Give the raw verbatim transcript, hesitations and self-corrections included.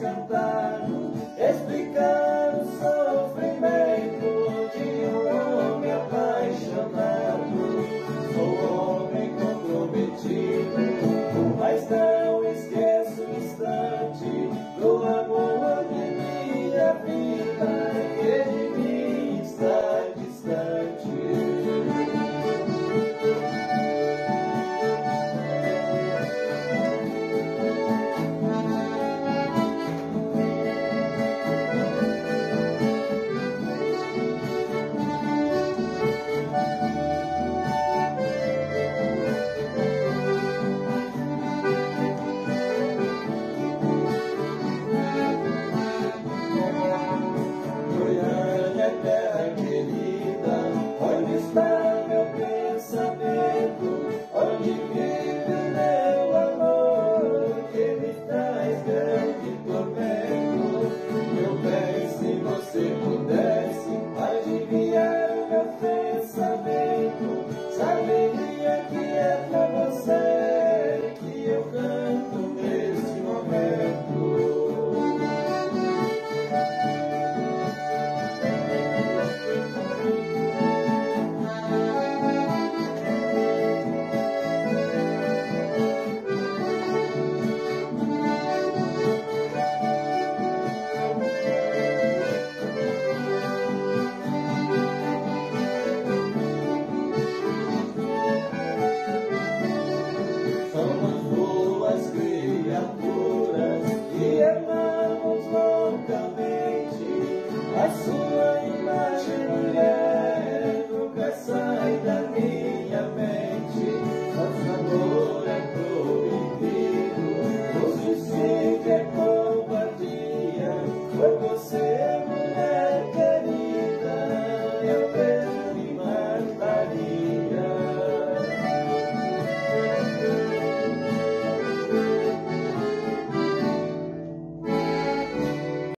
cantado, explicar o sofrimento de um homem apaixonado. Sou homem comprometido, mas não esqueço o instante do amor de minha vida, que de mim está distante. Terra querida, onde está meu pensamento? Onde vive meu amor, que me traz grande tormento? Meu bem, se você pudesse adivinhar o meu pensamento, saberia que é pra você que eu canto nesse momento. Criaturas e amamos loucamente, a sua imagem, mulher, nunca sai da minha.